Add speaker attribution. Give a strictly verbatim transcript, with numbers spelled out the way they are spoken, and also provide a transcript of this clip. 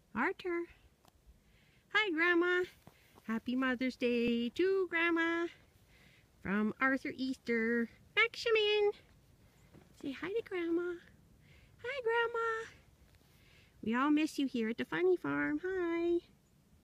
Speaker 1: Arthur. Hi, Grandma. Happy Mother's Day to Grandma. From Arthur Easter. Maximin. Say hi to Grandma. Hi, Grandma. We all miss you here at the funny farm. Hi.